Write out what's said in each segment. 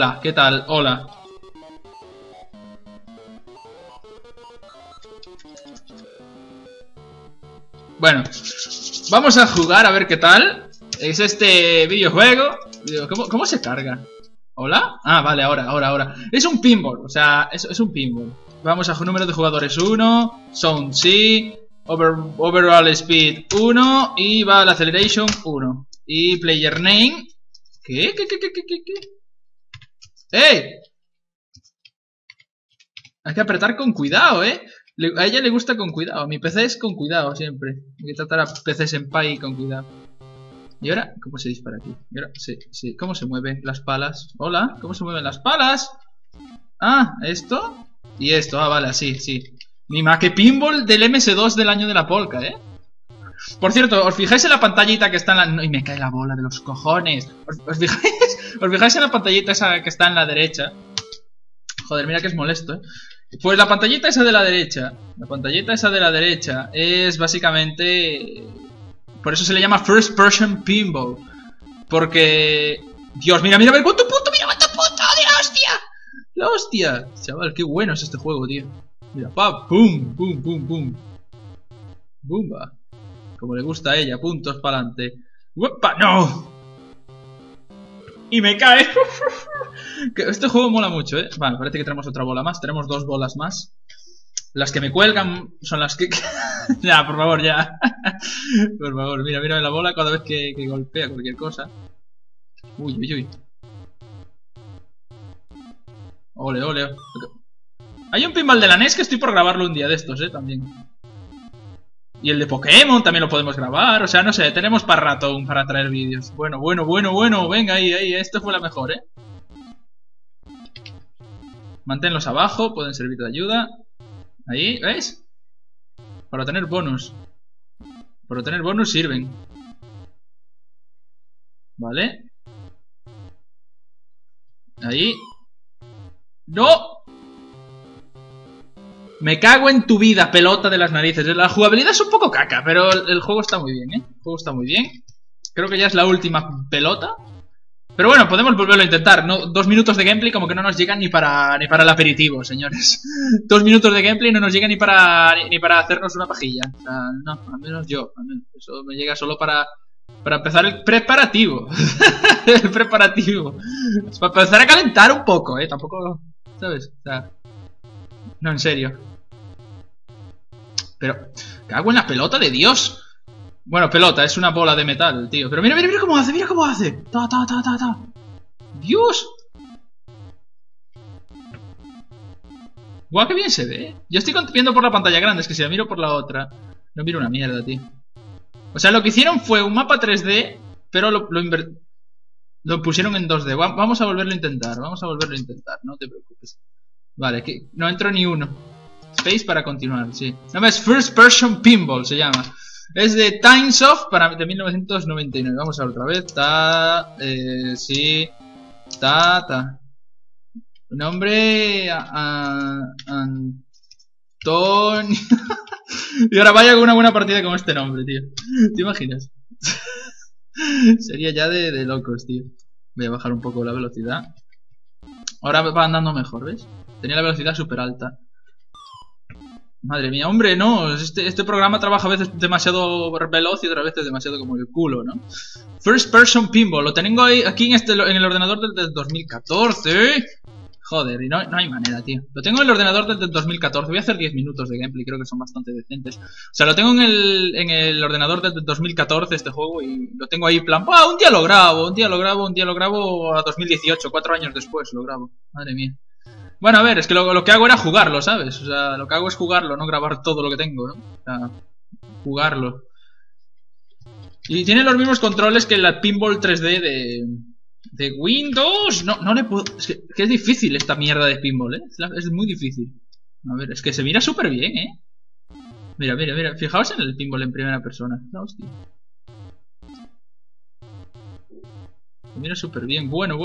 Hola, ¿qué tal? Hola. Bueno, vamos a jugar a ver qué tal. Es este videojuego. ¿Cómo se carga? ¿Hola? Ah, vale, ahora. Es un pinball, o sea, es un pinball. Vamos a número de jugadores 1, sound sí, overall speed 1 y va la acceleration 1. Y player name. ¿Qué? ¡Ey! Hay que apretar con cuidado, A ella le gusta con cuidado. Mi PC es con cuidado siempre. Hay que tratar a PC Senpai con cuidado. ¿Y ahora? ¿Cómo se dispara aquí? ¿Y ahora? Sí. ¿Cómo se mueven las palas? Hola, ¿cómo se mueven las palas? Ah, ¿esto? Y esto, ah, vale, sí. Ni más que pinball del MS2 del año de la polka, Por cierto, ¿os fijáis en la pantallita que está en la... No, y me cae la bola de los cojones. ¿Os fijáis en la pantallita esa que está en la derecha? Joder, mira que es molesto, Pues la pantallita esa de la derecha. La pantallita esa de la derecha es básicamente... Por eso se le llama First Person Pinball. Porque... Dios, mira cuánto punto, ¡de la hostia! ¡La hostia! Chaval, qué bueno es este juego, tío. Mira, pa, pum. Bumba. Como le gusta a ella, puntos para adelante. ¡Uepa! ¡No! Y me cae. Este juego mola mucho, Vale, parece que tenemos otra bola más. Tenemos 2 bolas más. Las que me cuelgan son las que... Ya, por favor, ya. Por favor, mira la bola cada vez que golpea cualquier cosa. Uy. Ole. Hay un pinball de la NES que estoy por grabarlo un día de estos, también. Y el de Pokémon también lo podemos grabar. O sea, no sé, tenemos para rato para traer vídeos. Bueno. Venga, ahí. Esto fue la mejor, Manténlos abajo, pueden servir de ayuda. Ahí, ¿ves? Para obtener bonus. Para obtener bonus sirven. Vale. Ahí. ¡No! Me cago en tu vida, pelota de las narices. La jugabilidad es un poco caca, pero el juego está muy bien, El juego está muy bien. Creo que ya es la última pelota. Pero bueno, podemos volverlo a intentar, ¿no? 2 minutos de gameplay como que no nos llegan ni para el aperitivo, señores. 2 minutos de gameplay no nos llega ni para hacernos una pajilla. O sea, no, al menos yo. Eso me llega solo para empezar el preparativo. El preparativo. Es para empezar a calentar un poco, Tampoco, ¿sabes? O sea, no, en serio. Pero, cago en la pelota de Dios. Bueno, pelota, es una bola de metal, tío. Pero mira cómo hace, Ta. Dios. Guau, qué bien se ve, Yo estoy viendo por la pantalla grande, es que si la miro por la otra no miro una mierda, tío. O sea, lo que hicieron fue un mapa 3D, pero lo pusieron en 2D. Vamos a volverlo a intentar, no te preocupes. Vale, que no entro ni uno. Space para continuar, sí. No, es First Person Pinball, se llama. Es de Timesoft de 1999. Vamos a ver otra vez. Sí. Nombre... Antonio. Y ahora vaya con una buena partida con este nombre, tío. ¿Te imaginas? Sería ya de locos, tío. Voy a bajar un poco la velocidad. Ahora va andando mejor, ¿ves? Tenía la velocidad súper alta. Madre mía, hombre, no. Este programa trabaja a veces demasiado veloz y otras veces demasiado como el culo, ¿no? First Person Pinball. Lo tengo ahí, aquí en el ordenador del 2014. Joder, y no hay manera, tío. Lo tengo en el ordenador desde el 2014. Voy a hacer 10 minutos de gameplay, creo que son bastante decentes. O sea, lo tengo en el ordenador desde el 2014 este juego y lo tengo ahí en plan, ¡ah! Un día lo grabo a 2018, 4 años después lo grabo. Madre mía. Bueno, a ver, es que lo que hago era jugarlo, ¿sabes? O sea, lo que hago es jugarlo, no grabar todo lo que tengo, ¿no? O sea, jugarlo. Y tiene los mismos controles que la Pinball 3D de Windows. No le puedo... Es que es difícil esta mierda de pinball, Es muy difícil. A ver, es que se mira súper bien, Mira. Fijaos en el pinball en primera persona. Hostia. Se mira súper bien. Bueno.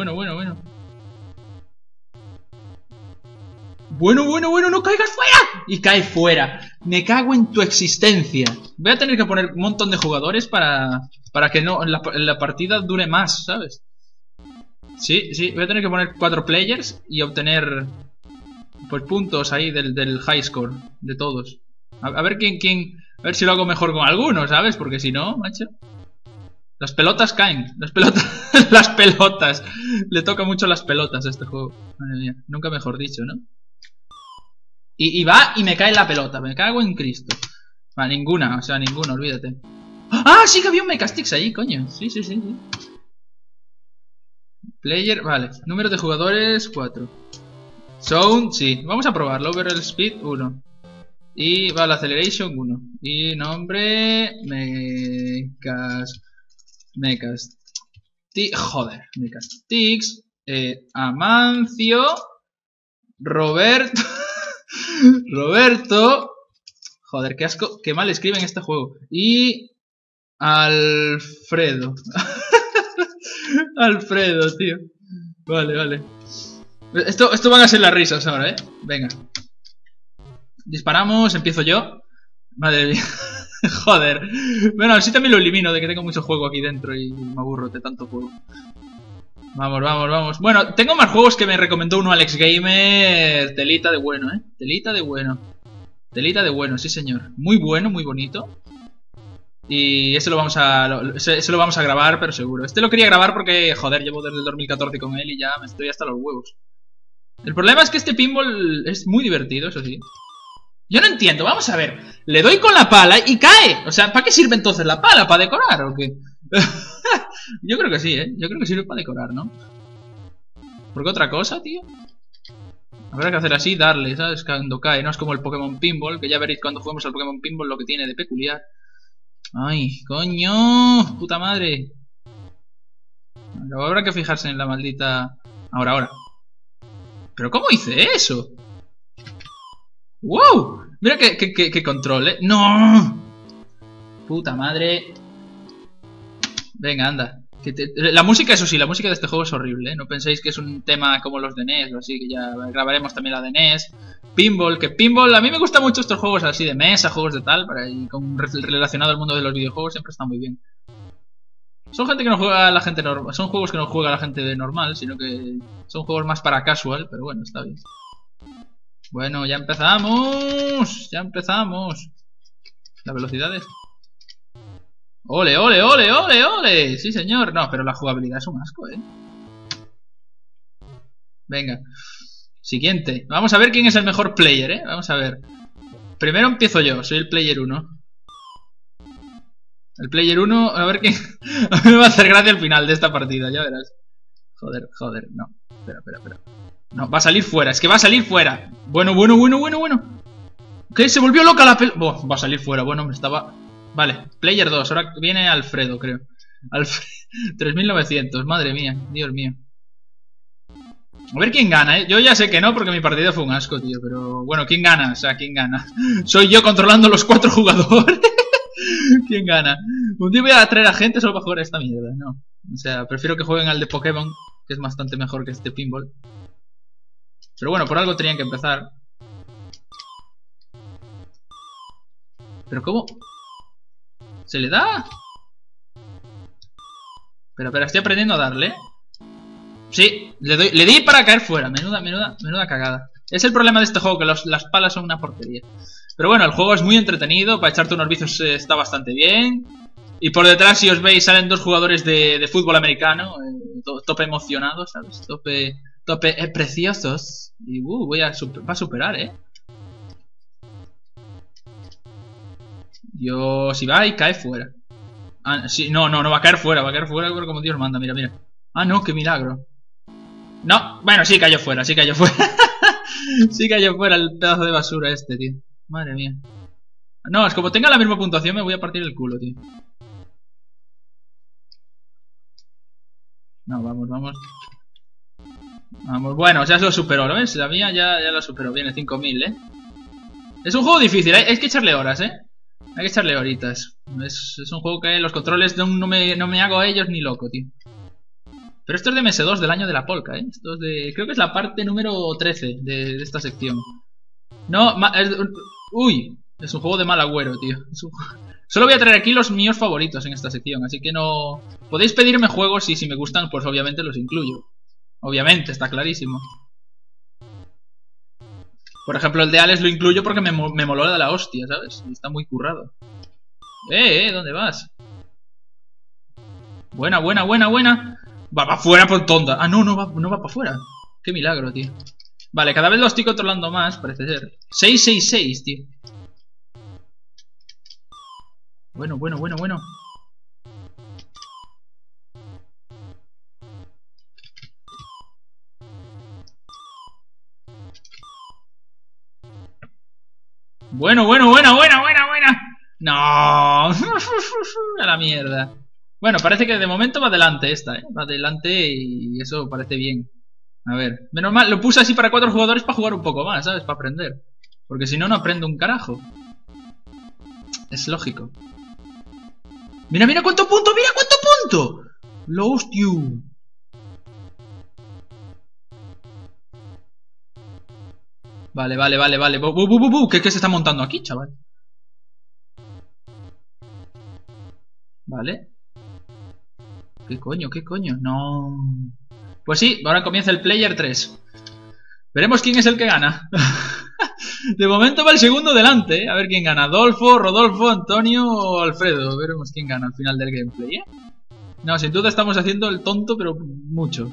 Bueno, no caigas fuera. Y cae fuera. Me cago en tu existencia. Voy a tener que poner un montón de jugadores para que no la partida dure más, ¿sabes? Sí, sí, voy a tener que poner 4 players y obtener pues puntos ahí del high score de todos. A ver a ver si lo hago mejor con algunos, ¿sabes? Porque si no, macho. Las pelotas caen, las pelotas, las pelotas. Le toca mucho las pelotas a este juego. Madre mía, nunca mejor dicho, ¿no? Y va y me cae la pelota, me cago en Cristo. Va, ninguna, o sea, ninguna, olvídate. ¡Ah! Sí que había un Mecastix ahí, coño. Sí, sí, sí, sí. Player, vale. Número de jugadores, 4. Sound, sí. Vamos a probarlo. Overall Speed, 1. Y vale, Acceleration, 1. Y nombre... Joder, Mecastix. Amancio. Roberto. Roberto. Joder, qué asco, qué mal escriben este juego. Y... Alfredo. Alfredo, tío. Vale, vale. Esto van a ser las risas ahora, Venga. Disparamos, empiezo yo. Madre mía. Joder. Bueno, así también lo elimino de que tengo mucho juego aquí dentro y me aburro de tanto juego. Vamos, vamos, vamos. Bueno, tengo más juegos que me recomendó uno Alex Gamer. Telita de bueno, Telita de bueno. Telita de bueno, sí señor. Muy bueno, muy bonito. Y ese lo vamos a grabar, pero seguro. Este lo quería grabar porque, joder, llevo desde el 2014 con él y ya me estoy hasta los huevos. El problema es que este pinball es muy divertido, eso sí. Yo no entiendo, vamos a ver. Le doy con la pala y cae. O sea, ¿para qué sirve entonces la pala? ¿Para decorar o qué? Yo creo que sí, Yo creo que sirve para decorar, ¿no? ¿Por qué otra cosa, tío? Habrá que hacer así, darle, ¿sabes? Cuando cae, no es como el Pokémon Pinball, que ya veréis cuando juguemos al Pokémon Pinball lo que tiene de peculiar. ¡Ay, coño! ¡Puta madre! Habrá que fijarse en la maldita... Ahora. ¿Pero cómo hice eso? ¡Wow! Mira qué control, ¡No! Puta madre. Venga, anda. La música, eso sí, la música de este juego es horrible, No penséis que es un tema como los de NES o así, que ya grabaremos también la de NES. Pinball, a mí me gustan mucho estos juegos así de mesa, juegos de tal, relacionado al mundo de los videojuegos, siempre está muy bien. Son gente que no juega a la gente normal, son juegos que no juega a la gente normal, sino que son juegos más para casual, pero bueno, está bien. Bueno, ya empezamos. La velocidad es... ¡Ole, ole, ole, ole, ole! Sí, señor. No, pero la jugabilidad es un asco, Venga. Siguiente. Vamos a ver quién es el mejor player, Vamos a ver. Primero empiezo yo. Soy el player 1. El player 1, a ver quién... A mí me va a hacer gracia al final de esta partida, ya verás. Joder, no. Espera. No, va a salir fuera, es que va a salir fuera. Bueno. ¿Qué? Se volvió loca la va a salir fuera, bueno, me estaba... Vale, player 2, ahora viene Alfredo, creo. 3900, madre mía, Dios mío. A ver quién gana, Yo ya sé que no, porque mi partida fue un asco, tío. Pero bueno, ¿quién gana? O sea, ¿quién gana? Soy yo controlando los 4 jugadores. ¿Quién gana? Un día voy a traer a gente solo para jugar a esta mierda, no. O sea, prefiero que jueguen al de Pokémon, que es bastante mejor que este pinball. Pero bueno, por algo tenían que empezar. ¿Pero cómo? ¿Se le da? Espera, estoy aprendiendo a darle. Sí, le di para caer fuera. Menuda cagada. Es el problema de este juego, que las palas son una porquería. Pero bueno, el juego es muy entretenido. Para echarte unos vicios está bastante bien. Y por detrás, si os veis, salen 2 jugadores de fútbol americano. Tope emocionados, ¿sabes? Tope preciosos. Y va a superar, Dios, si va y cae fuera. Ah, sí, no va a caer fuera, como Dios manda, mira. Ah, no, qué milagro. No, bueno, sí cayó fuera. Sí cayó fuera el pedazo de basura este, tío. Madre mía. No, es como tenga la misma puntuación me voy a partir el culo, tío. No, vamos. Vamos, bueno, ya lo superó, ¿lo ves? La mía ya la superó, viene 5000, Es un juego difícil, hay que echarle horas, Hay que echarle horitas. Es un juego que los controles no me hago a ellos ni loco, tío. Pero esto es de MS2 del año de la polka, Esto es de... Creo que es la parte número 13 de esta sección. No, uy, es un juego de mal agüero, tío. Solo voy a traer aquí los míos favoritos en esta sección, así que no... Podéis pedirme juegos y si me gustan, pues obviamente los incluyo. Obviamente, está clarísimo. Por ejemplo, el de Alex lo incluyo porque me moló de la hostia, ¿sabes? Y está muy currado. ¿Dónde vas? Buena, buena, buena, buena. Va para afuera por tonta. Ah, no va para afuera. Qué milagro, tío. Vale, cada vez lo estoy controlando más, parece ser. 666, tío. Bueno, bueno, bueno, bueno. Bueno, bueno, buena, buena, buena, buena. No. A la mierda. Bueno, parece que de momento va adelante esta, ¿eh? Va adelante y eso parece bien. A ver, menos mal, lo puse así para 4 jugadores para jugar un poco más, ¿sabes? Para aprender. Porque si no, no aprendo un carajo. Es lógico. Mira, mira cuánto punto, mira cuánto punto. Lo hostia. Vale, vale, vale, vale. ¿Qué se está montando aquí, chaval? Vale. ¿Qué coño? ¿Qué coño? No. Pues sí, ahora comienza el Player 3. Veremos quién es el que gana. De momento va el segundo delante, ¿eh? A ver quién gana. Adolfo, Rodolfo, Antonio o Alfredo. Veremos quién gana al final del gameplay, ¿eh? No, sin duda estamos haciendo el tonto, pero mucho.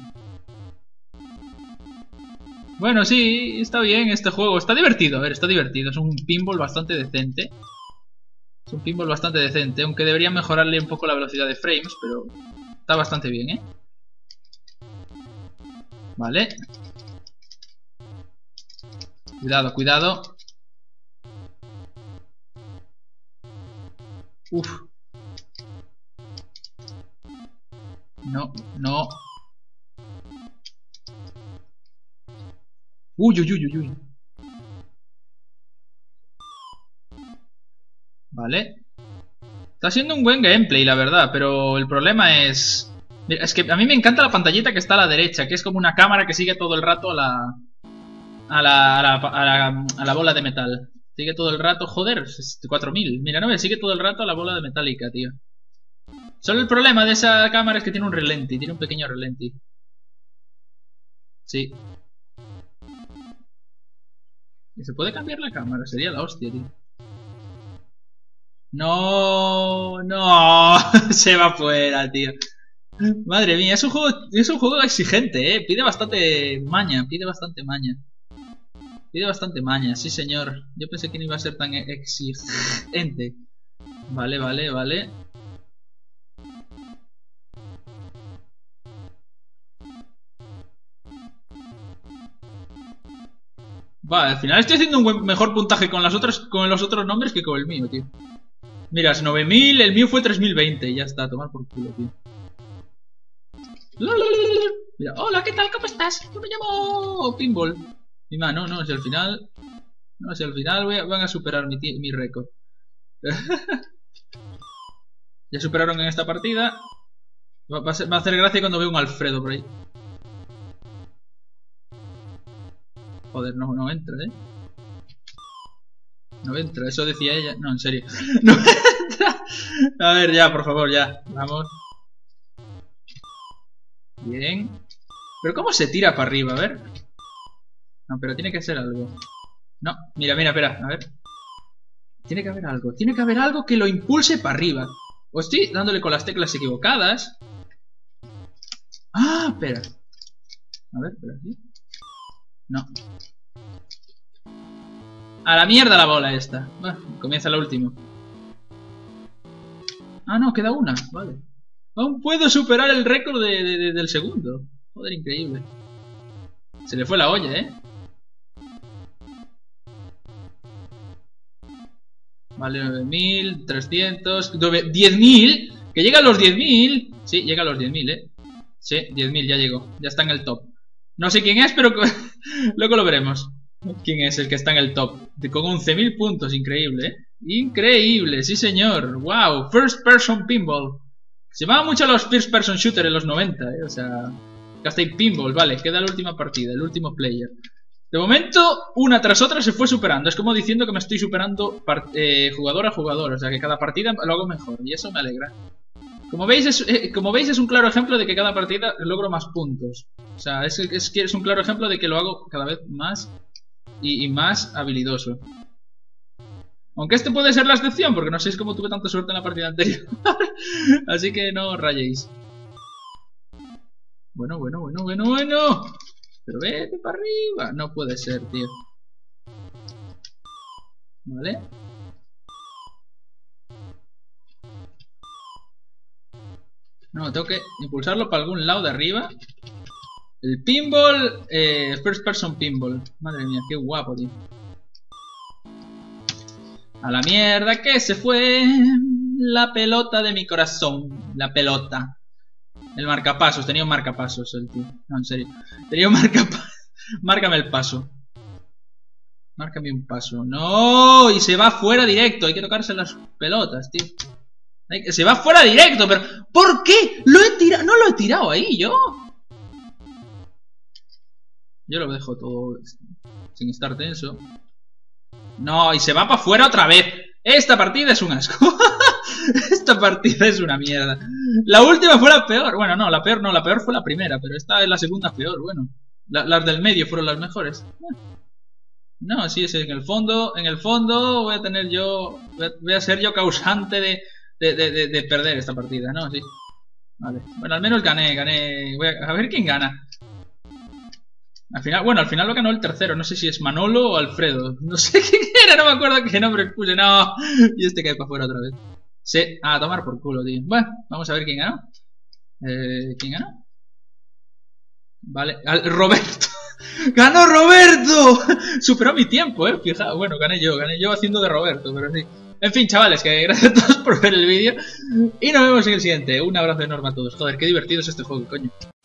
Bueno, sí, está bien este juego. Está divertido, a ver, está divertido. Es un pinball bastante decente. Es un pinball bastante decente, aunque deberían mejorarle un poco la velocidad de frames, pero está bastante bien, ¿eh? Vale. Cuidado, cuidado. Uf. No, no. Uy, uy, uy, uy, uy. Vale. Está siendo un buen gameplay, la verdad, pero el problema es... Mira, es que a mí me encanta la pantallita que está a la derecha, que es como una cámara que sigue todo el rato a la bola de metal. Sigue todo el rato, joder, es 4000. Mira, no me sigue todo el rato a la bola de metálica, tío. Solo el problema de esa cámara es que tiene un relenti, tiene un pequeño relenti. Sí. ¿Y se puede cambiar la cámara? Sería la hostia, tío. No, no, se va fuera, tío. Madre mía, es un juego exigente, pide bastante maña, pide bastante maña. Pide bastante maña, sí señor. Yo pensé que no iba a ser tan exigente. Vale, vale, vale. Va, al final estoy haciendo un mejor puntaje con los otros nombres que con el mío, tío. Mira, es 9000, el mío fue 3020. Ya está, a tomar por culo, tío. Mira, hola, ¿qué tal? ¿Cómo estás? Yo me llamo Pinball. Mi mano, no, si al final... No, si al final van a superar mi récord. Ya superaron en esta partida. Va a hacer gracia cuando veo un Alfredo por ahí. Joder, no entra, ¿eh? No entra, eso decía ella. No, en serio. No entra. A ver, ya, por favor, ya. Vamos. Bien. Pero ¿cómo se tira para arriba? A ver. No, pero tiene que ser algo. No, mira, mira, espera, a ver. Tiene que haber algo. Tiene que haber algo que lo impulse para arriba. O estoy dándole con las teclas equivocadas. Ah, espera. A ver, espera, ¿sí? No. A la mierda la bola esta. Bueno, comienza la última. Ah, no, queda una. Vale. Aún puedo superar el récord del segundo. Joder, increíble. Se le fue la olla, ¿eh? Vale, 9300. 10.000. Que llega a los 10.000. Sí, llega a los 10.000, ¿eh? Sí, 10.000, ya llegó. Ya está en el top. No sé quién es, pero luego lo veremos. ¿Quién es el que está en el top? Con 11.000 puntos, increíble, ¿eh? Increíble, sí señor. Wow, First Person Pinball. Se llamaban mucho los First Person Shooter en los 90, ¿eh? O sea, hasta en Pinball, vale, queda la última partida, el último player. De momento, una tras otra se fue superando. Es como diciendo que me estoy superando jugador a jugador. O sea, que cada partida lo hago mejor. Y eso me alegra. Como veis, es un claro ejemplo de que cada partida logro más puntos. O sea, es un claro ejemplo de que lo hago cada vez más y más habilidoso. Aunque este puede ser la excepción, porque no sé cómo tuve tanta suerte en la partida anterior. Así que no os rayéis. Bueno. Pero vete para arriba. No puede ser, tío. Vale. No, tengo que impulsarlo para algún lado de arriba. El pinball, first person pinball. Madre mía, qué guapo, tío. A la mierda que se fue la pelota de mi corazón. La pelota. El marcapasos, tenía un marcapasos el tío. No, en serio. Tenía un marcapasos. Márcame el paso. Márcame un paso. ¡No! Y se va fuera directo. Hay que tocarse las pelotas, tío. Se va fuera directo, pero... ¿Por qué? Lo he tirado... No lo he tirado ahí, yo. Yo lo dejo todo sin estar tenso. No, y se va para afuera otra vez. Esta partida es un asco. Esta partida es una mierda. La última fue la peor. Bueno, no, la peor fue la primera, pero esta es la segunda peor, bueno. Las del medio fueron las mejores. No, sí, en el fondo voy a tener yo... Voy a ser yo causante de perder esta partida, ¿no? Sí. Vale. Bueno, al menos gané. Voy a ver quién gana. Al final lo ganó el tercero. No sé si es Manolo o Alfredo. No sé quién era, no me acuerdo qué nombre puse. No. Y este cae para afuera otra vez. Sí, a tomar por culo, tío. Bueno, vamos a ver quién ganó. ¿Quién ganó? Vale, Roberto. ¡Ganó Roberto! Superó mi tiempo, fijaos. Bueno, gané yo haciendo de Roberto, pero sí. En fin, chavales, que gracias a todos por ver el vídeo. Y nos vemos en el siguiente. Un abrazo enorme a todos. Joder, qué divertido es este juego, coño.